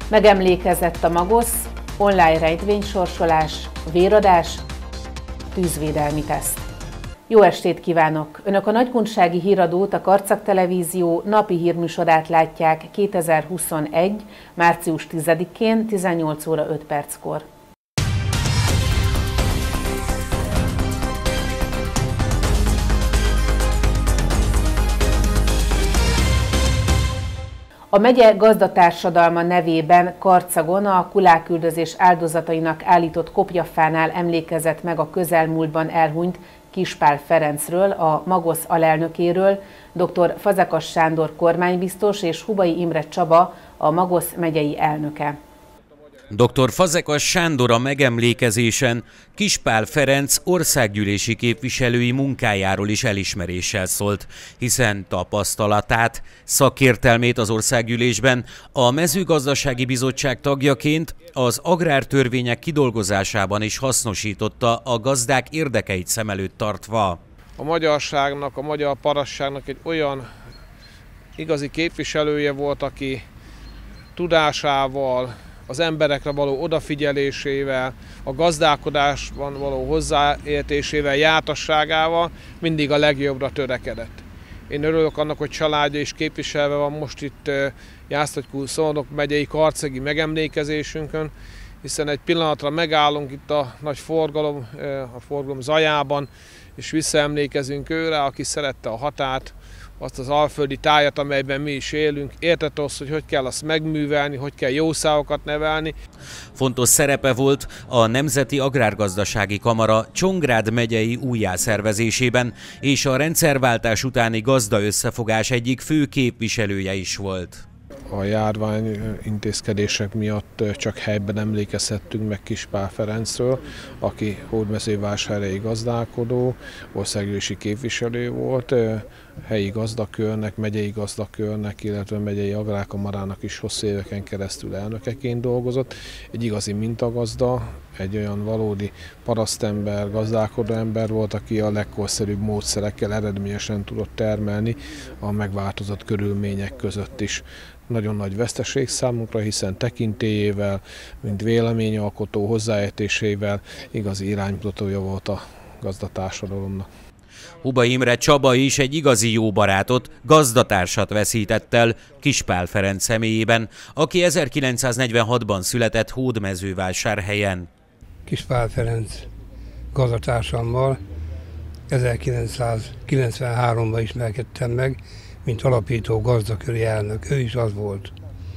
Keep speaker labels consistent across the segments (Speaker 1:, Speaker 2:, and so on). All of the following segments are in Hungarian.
Speaker 1: Megemlékezett a Magosz, online rejtvénysorsolás, véradás, tűzvédelmi teszt. Jó estét kívánok! Önök a Nagykunsági Híradót, a Karcag Televízió napi hírműsorát látják 2021. március 10-én 18 óra 5 perckor. A megye gazdatársadalma nevében Karcagon a kuláküldözés áldozatainak állított kopjafánál emlékezett meg a közelmúltban elhunyt Kispál Ferencről, a Magosz alelnökéről, dr. Fazekas Sándor kormánybiztos és Hubay Imre Csaba, a Magosz megyei elnöke.
Speaker 2: Dr. Fazekas Sándor a megemlékezésen Kispál Ferenc országgyűlési képviselői munkájáról is elismeréssel szólt, hiszen tapasztalatát, szakértelmét az országgyűlésben a mezőgazdasági bizottság tagjaként az agrártörvények kidolgozásában is hasznosította, a gazdák érdekeit szem előtt tartva.
Speaker 3: A magyarságnak, a magyar parasságnak egy olyan igazi képviselője volt, aki tudásával, az emberekre való odafigyelésével, a gazdálkodásban való hozzáértésével, jártasságával mindig a legjobbra törekedett. Én örülök annak, hogy családja is képviselve van most itt Jászló-Szolnok megyei karcagi megemlékezésünkön, hiszen egy pillanatra megállunk itt a nagy forgalom, a forgalom zajában, és visszaemlékezünk őre, aki szerette a hatát, azt az alföldi tájat, amelyben mi is élünk, értette azt, hogy kell azt megművelni, hogy kell jószágokat nevelni.
Speaker 2: Fontos szerepe volt a Nemzeti Agrárgazdasági Kamara Csongrád megyei újjászervezésében, és a rendszerváltás utáni gazdaösszefogás egyik fő képviselője is volt.
Speaker 3: A járvány intézkedések miatt csak helyben emlékezhettünk meg Kispál Ferencről, aki hódmezővásárhelyi gazdálkodó, országgyűlési képviselő volt, helyi gazdakörnek, megyei gazdakörnek, illetve megyei agrárkamarának is hosszú éveken keresztül elnökeként dolgozott. Egy igazi mintagazda, egy olyan valódi parasztember, gazdálkodó ember volt, aki a legkorszerűbb módszerekkel eredményesen tudott termelni a megváltozott körülmények között is. Nagyon nagy veszteség számunkra, hiszen tekintélyével, mint véleményalkotó hozzáértésével igazi iránymutatója volt a gazdatársadalomnak.
Speaker 2: Hubay Imre Csaba is egy igazi jó barátot, gazdatársat veszített el Kispál Ferenc személyében, aki 1946-ban született Hódmezővásárhelyen.
Speaker 4: Kispál Ferenc gazdatársammal 1993-ban ismerkedtem meg, mint alapító gazdaköri elnök. Ő is az volt.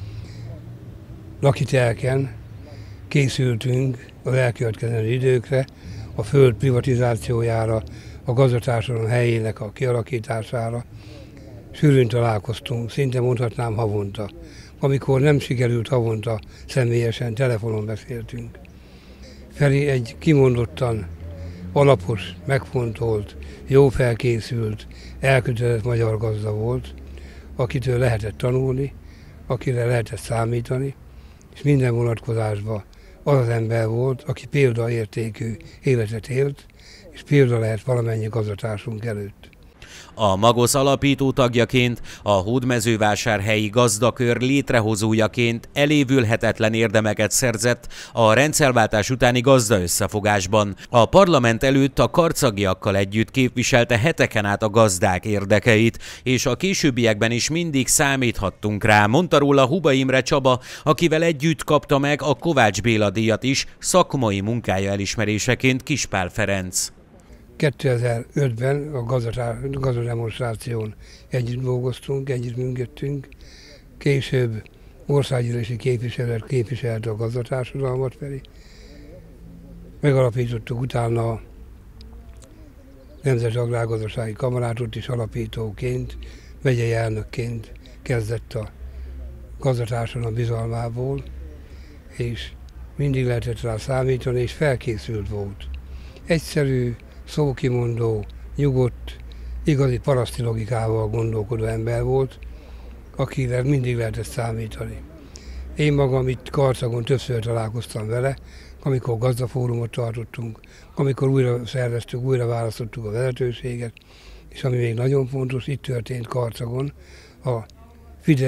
Speaker 4: Lakitelken készültünk az elkövetkező időkre, a föld privatizációjára, a gazdatársadalom helyének a kialakítására. Sűrűn találkoztunk, szinte mondhatnám havonta. Amikor nem sikerült havonta, személyesen telefonon beszéltünk. Feri egy kimondottan alapos, megfontolt, jó felkészült, elkötelezett magyar gazda volt, akitől lehetett tanulni, akire lehetett számítani, és minden vonatkozásban az az ember volt, aki példaértékű életet élt, és példa lehet valamennyi gazdatársunk előtt.
Speaker 2: A Magosz alapító tagjaként, a hódmezővásárhelyi gazdakör létrehozójaként elévülhetetlen érdemeket szerzett a rendszerváltás utáni gazdaösszefogásban. A parlament előtt a karcagiakkal együtt képviselte heteken át a gazdák érdekeit, és a későbbiekben is mindig számíthattunk rá, mondta róla Hubay Imre Csaba, akivel együtt kapta meg a Kovács Béla díjat is szakmai munkája elismeréseként Kispál Ferenc.
Speaker 4: 2005-ben a gazdademonstráción együtt dolgoztunk, együtt működtünk. Később országgyűlési képviselőt képviselte a gazdatársadalmat felé. Megalapítottuk utána a Nemzeti Agrárgazdasági Kamarát, ott is alapítóként, megyei elnökként kezdett a gazdatársadalom bizalmából, és mindig lehetett rá számítani, és felkészült volt. Egyszerű, szókimondó, nyugodt, igazi paraszti logikával gondolkodó ember volt, akire mindig lehetett számítani. Én magam itt Karcagon többször találkoztam vele, amikor gazdafórumot tartottunk, amikor újra szerveztük, újra választottuk a vezetőséget, és ami még nagyon fontos, itt történt Karcagon a Fidesz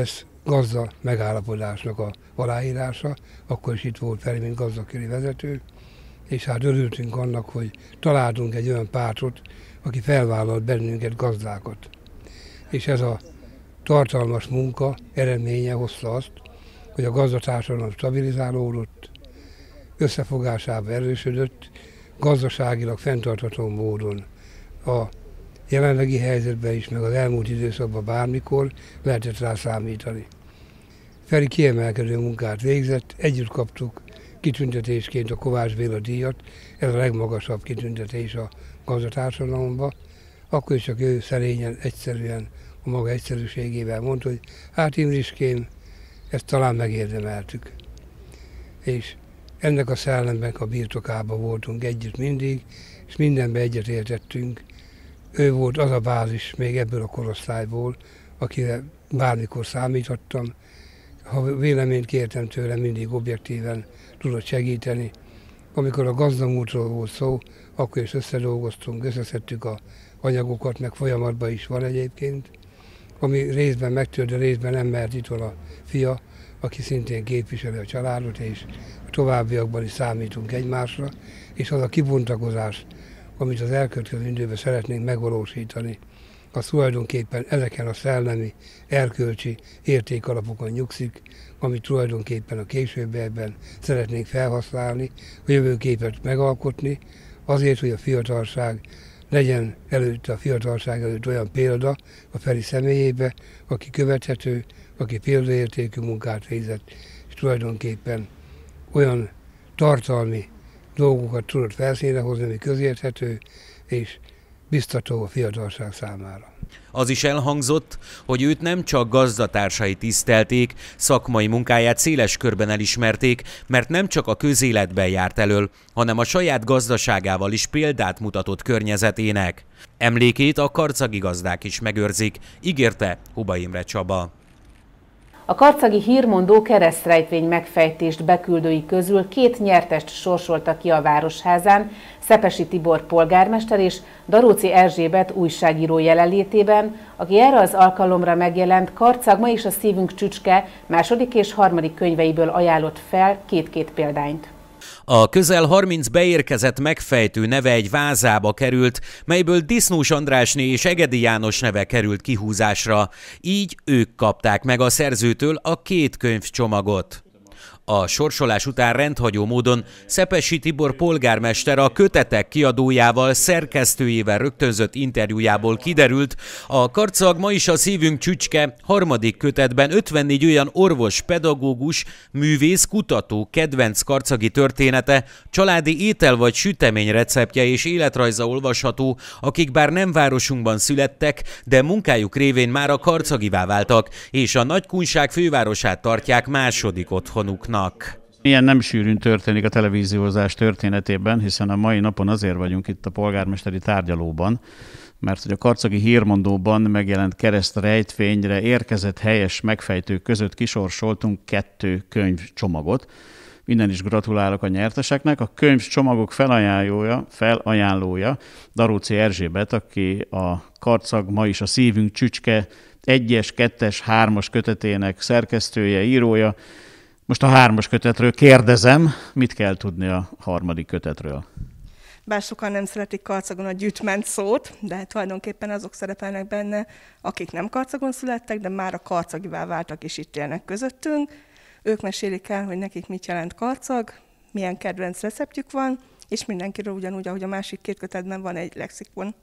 Speaker 4: gazda megállapodásnak a aláírása, akkor is itt volt Feri, mint gazdaköri vezető, és hát örültünk annak, hogy találtunk egy olyan pártot, aki felvállalt bennünket, gazdákat. És ez a tartalmas munka eredménye hozta azt, hogy a gazdatársadalom stabilizálódott, összefogásába erősödött, gazdaságilag fenntartható módon a jelenlegi helyzetben is, meg az elmúlt időszakban bármikor lehetett rá számítani. Feri kiemelkedő munkát végzett, együtt kaptuk kitüntetésként a Kovács Béla díjat, ez a legmagasabb kitüntetés a gazdatársadalomban. Akkor is csak ő szerényen, egyszerűen, a maga egyszerűségével mondta, hogy hát Imriském, ezt talán megérdemeltük. És ennek a szellemnek a birtokában voltunk együtt mindig, és mindenben egyetértettünk. Ő volt az a bázis még ebből a korosztályból, akire bármikor számíthattam. Ha véleményt kértem tőle, mindig objektíven tudott segíteni. Amikor a gazdamúltról volt szó, akkor is összedolgoztunk, összeszedtük az anyagokat, meg folyamatban is van egyébként. Ami részben megtört, de részben nem, mert itt van a fia, aki szintén képviseli a családot, és a továbbiakban is számítunk egymásra, és az a kibontakozás, amit az elkövetkező időben szeretnénk megvalósítani, az tulajdonképpen ezeken a szellemi, erkölcsi értékalapokon nyugszik, amit tulajdonképpen a későbbiekben szeretnénk felhasználni, a jövőképet megalkotni, azért, hogy a fiatalság legyen előtte, a fiatalság előtt olyan példa a Feri személyébe, aki követhető, aki példaértékű munkát végzett, és tulajdonképpen olyan tartalmi dolgokat tudott felszínre hozni, ami közérthető és biztató a fiatalság számára.
Speaker 2: Az is elhangzott, hogy őt nem csak gazdatársai tisztelték, szakmai munkáját széles körben elismerték, mert nem csak a közéletben járt elől, hanem a saját gazdaságával is példát mutatott környezetének. Emlékét a karcagi gazdák is megőrzik, ígérte Huba Imre Csaba.
Speaker 1: A karcagi hírmondó keresztrejtvény megfejtést beküldői közül 2 nyertest sorsolta ki a Városházán, Szepesi Tibor polgármester és Daróczy Erzsébet újságíró jelenlétében, aki erre az alkalomra megjelent Karcag ma is a szívünk csücske második és harmadik könyveiből ajánlott fel 2 példányt.
Speaker 2: A közel 30 beérkezett megfejtő neve egy vázába került, melyből Disznós Andrásné és Egedi János neve került kihúzásra. Így ők kapták meg a szerzőtől a 2 könyvcsomagot. A sorsolás után rendhagyó módon Szepesi Tibor polgármester a Kötetek kiadójával, szerkesztőjével rögtönzött interjújából kiderült, a Karcag ma is a szívünk csücske harmadik kötetben 54 olyan orvos, pedagógus, művész, kutató, kedvenc karcagi története, családi étel vagy sütemény receptje és életrajza olvasható, akik bár nem városunkban születtek, de munkájuk révén már a karcagivá váltak, és a Nagykunság fővárosát tartják második otthonuknak.
Speaker 5: Ilyen nem sűrűn történik a televíziózás történetében, hiszen a mai napon azért vagyunk itt a polgármesteri tárgyalóban, mert hogy a karcagi hírmondóban megjelent keresztrejtvényre érkezett helyes megfejtők között kisorsoltunk 2 könyvcsomagot. Innen is gratulálok a nyerteseknek. A könyvcsomagok felajánlója Daróczy Erzsébet, aki a Karcag ma is a szívünk csücske 1-es, 2-es, 3-as kötetének szerkesztője, írója. Most a 3-as kötetről kérdezem, mit kell tudni a 3. kötetről?
Speaker 6: Bár sokan nem szeretik Karcagon a gyűjtment szót, de tulajdonképpen azok szerepelnek benne, akik nem Karcagon születtek, de már a karcagivá váltak és itt élnek közöttünk. Ők mesélik el, hogy nekik mit jelent Karcag, milyen kedvenc receptjük van, és mindenkiről ugyanúgy, ahogy a másik 2 kötetben van egy lexikon.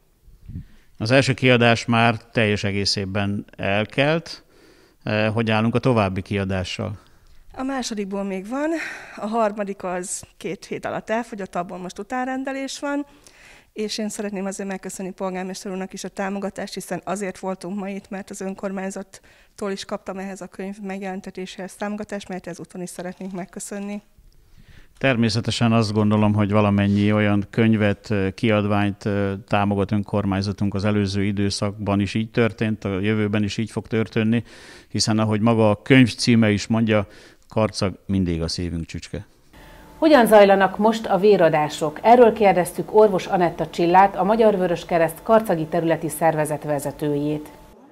Speaker 5: Az első kiadás már teljes egészében elkelt. Hogy állunk a további kiadással?
Speaker 6: A másodikból még van, a harmadik az 2 hét alatt elfogyott, abból most utánrendelés van, és én szeretném azért megköszönni polgármester úrnak is a támogatást, hiszen azért voltunk ma itt, mert az önkormányzattól is kaptam ehhez a könyv megjelentetéséhez támogatást, mert ezúton is szeretnénk megköszönni.
Speaker 5: Természetesen azt gondolom, hogy valamennyi olyan könyvet, kiadványt támogat önkormányzatunk az előző időszakban is így történt, a jövőben is így fog történni, hiszen ahogy maga a könyv címe is mondja, Karcag mindig a szívünk csücske.
Speaker 1: Hogyan zajlanak most a véradások? Erről kérdeztük orvos Anetta Csillát, a Magyar Vöröskereszt karcagi területi szervezet vezetőjét.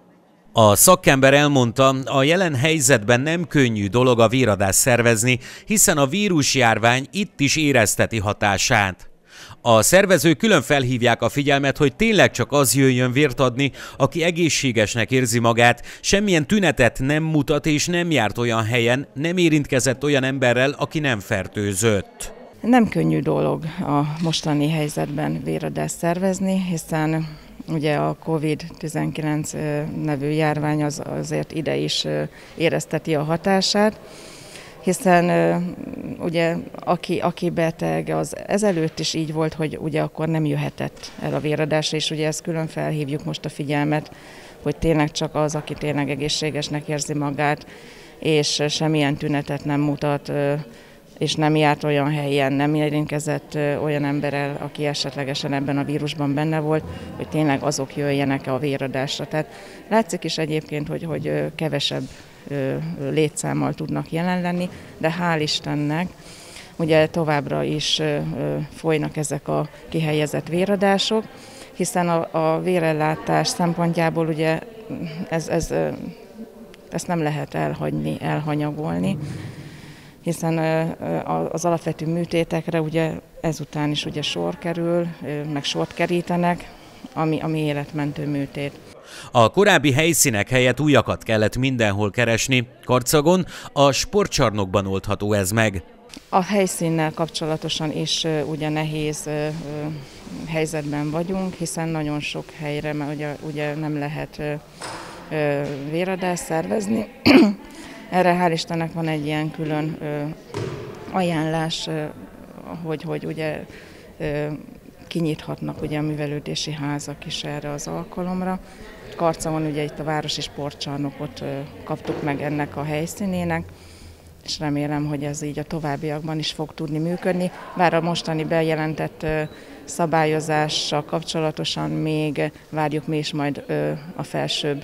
Speaker 2: A szakember elmondta, a jelen helyzetben nem könnyű dolog a véradást szervezni, hiszen a vírusjárvány itt is érezteti hatását. A szervezők külön felhívják a figyelmet, hogy tényleg csak az jöjjön vért adni, aki egészségesnek érzi magát, semmilyen tünetet nem mutat és nem járt olyan helyen, nem érintkezett olyan emberrel, aki nem fertőzött.
Speaker 7: Nem könnyű dolog a mostani helyzetben véradást szervezni, hiszen ugye a COVID-19 nevű járvány azért ide is érezteti a hatását, hiszen ugye aki beteg, az ezelőtt is így volt, hogy ugye akkor nem jöhetett el a véradásra, és ugye ezt külön felhívjuk most a figyelmet, hogy tényleg csak az, aki tényleg egészségesnek érzi magát, és semmilyen tünetet nem mutat, és nem járt olyan helyen, nem érintkezett olyan emberrel, aki esetlegesen ebben a vírusban benne volt, hogy tényleg azok jöjjenek a véradásra. Tehát látszik is egyébként, hogy kevesebb létszámmal tudnak jelen lenni, de hál' Istennek ugye továbbra is folynak ezek a kihelyezett véradások, hiszen a vérellátás szempontjából ugye ezt nem lehet elhagyni, elhanyagolni, hiszen az alapvető műtétekre ugye ezután is ugye sor kerül, meg sort kerítenek, ami életmentő műtét.
Speaker 2: A korábbi helyszínek helyett újakat kellett mindenhol keresni. Karcagon a sportcsarnokban oldható ez meg.
Speaker 7: A helyszínnel kapcsolatosan is ugye nehéz helyzetben vagyunk, hiszen nagyon sok helyre ugye nem lehet véradást szervezni. Erre hál' Istennek van egy ilyen külön ajánlás, hogy ugye kinyithatnak ugye a művelődési házak is erre az alkalomra. Karcagon ugye itt a városi sportcsarnokot kaptuk meg ennek a helyszínének, és remélem, hogy ez így a továbbiakban is fog tudni működni. Bár a mostani bejelentett szabályozással kapcsolatosan még várjuk mi is majd a felsőbb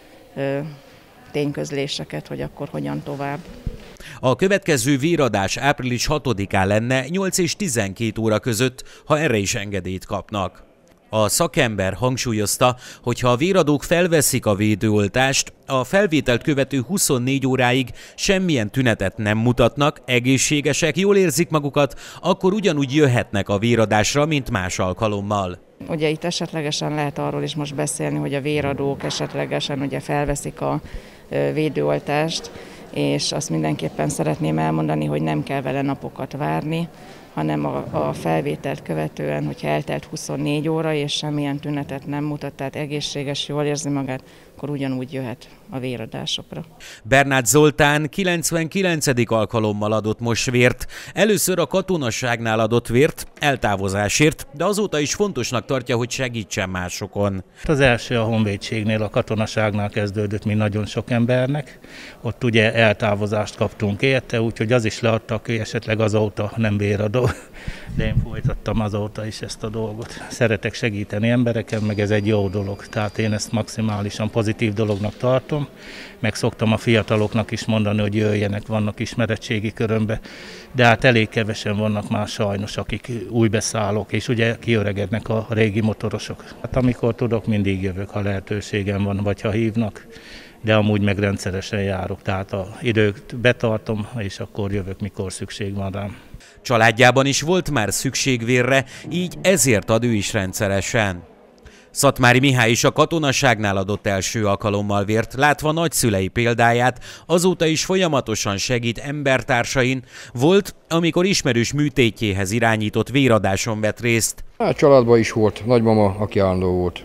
Speaker 7: tényközléseket, hogy akkor hogyan tovább.
Speaker 2: A következő véradás április 6-án lenne 8 és 12 óra között, ha erre is engedélyt kapnak. A szakember hangsúlyozta, hogy ha a véradók felveszik a védőoltást, a felvételt követő 24 óráig semmilyen tünetet nem mutatnak, egészségesek, jól érzik magukat, akkor ugyanúgy jöhetnek a véradásra, mint más alkalommal.
Speaker 7: Ugye itt esetlegesen lehet arról is most beszélni, hogy a véradók esetlegesen ugye felveszik a védőoltást, és azt mindenképpen szeretném elmondani, hogy nem kell vele napokat várni, hanem a felvételt követően, hogyha eltelt 24 óra, és semmilyen tünetet nem mutat, tehát egészséges, jól érzi magát, akkor ugyanúgy jöhet a véradásokra.
Speaker 2: Bernát Zoltán 99. alkalommal adott most vért. Először a katonaságnál adott vért, eltávozásért, de azóta is fontosnak tartja, hogy segítsen másokon.
Speaker 8: Az első a honvédségnél, a katonaságnál kezdődött, mint nagyon sok embernek. Ott ugye eltávozást kaptunk érte, úgyhogy az is leadta, aki esetleg azóta nem véradó. De én folytattam azóta is ezt a dolgot. Szeretek segíteni embereken, meg ez egy jó dolog. Tehát én ezt maximálisan pozitív dolognak tartom. Meg szoktam a fiataloknak is mondani, hogy jöjjenek, vannak ismeretségi körömbe. De hát elég kevesen vannak már sajnos, akik új beszállók, és ugye kiöregednek a régi motorosok. Hát amikor tudok, mindig jövök, ha lehetőségem van, vagy ha hívnak. De amúgy meg rendszeresen járok, tehát az időt betartom, és akkor jövök, mikor szükség van rám.
Speaker 2: Családjában is volt már szükség vérre, így ezért ad ő is rendszeresen. Szatmári Mihály is a katonaságnál adott első alkalommal vért, látva nagyszülei példáját, azóta is folyamatosan segít embertársain. Volt, amikor ismerős műtétjéhez irányított véradáson vett részt.
Speaker 9: A családban is volt, nagymama, aki állandó volt.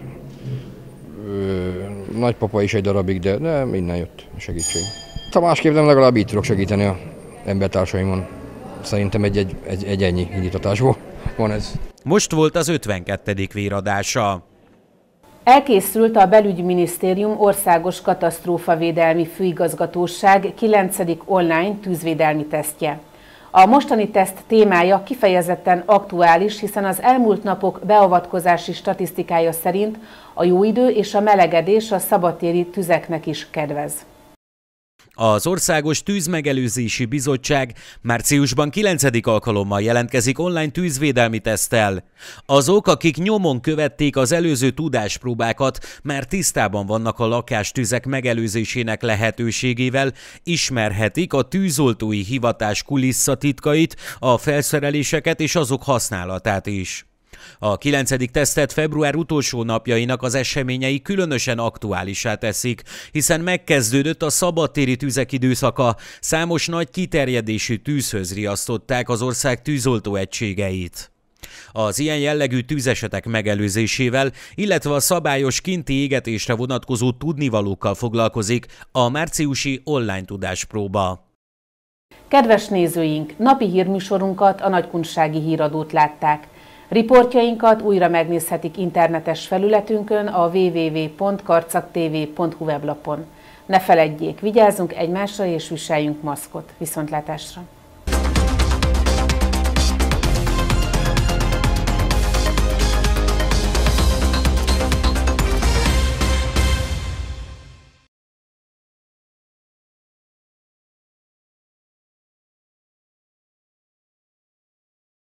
Speaker 9: Nagypapa is egy darabig, de minden jött a segítség. Ha másképp nem, legalább így tudok segíteni az embertársaimon. Szerintem egy ennyi indítatásból van ez.
Speaker 2: Most volt az 52. véradása.
Speaker 1: Elkészült a Belügyminisztérium Országos Katasztrófavédelmi Főigazgatóság 9. online tűzvédelmi tesztje. A mostani teszt témája kifejezetten aktuális, hiszen az elmúlt napok beavatkozási statisztikája szerint a jó idő és a melegedés a szabadtéri tüzeknek is kedvez.
Speaker 2: Az Országos Tűzmegelőzési Bizottság márciusban 9. alkalommal jelentkezik online tűzvédelmi teszttel. Azok, akik nyomon követték az előző tudáspróbákat, már tisztában vannak a lakástüzek megelőzésének lehetőségével, ismerhetik a tűzoltói hivatás kulisszatitkait, a felszereléseket és azok használatát is. A 9. tesztet február utolsó napjainak az eseményei különösen aktuálissá teszik, hiszen megkezdődött a szabadtéri tüzek időszaka, számos nagy kiterjedésű tűzhöz riasztották az ország tűzoltó egységeit. Az ilyen jellegű tűzesetek megelőzésével, illetve a szabályos kinti égetésre vonatkozó tudnivalókkal foglalkozik a márciusi online tudáspróba.
Speaker 1: Kedves nézőink, napi hírműsorunkat, a Nagykunsági Híradót látták. Riportjainkat újra megnézhetik internetes felületünkön, a www.karcagtv.hu weblapon. Ne feledjék, vigyázzunk egymásra és viseljünk maszkot. Viszontlátásra!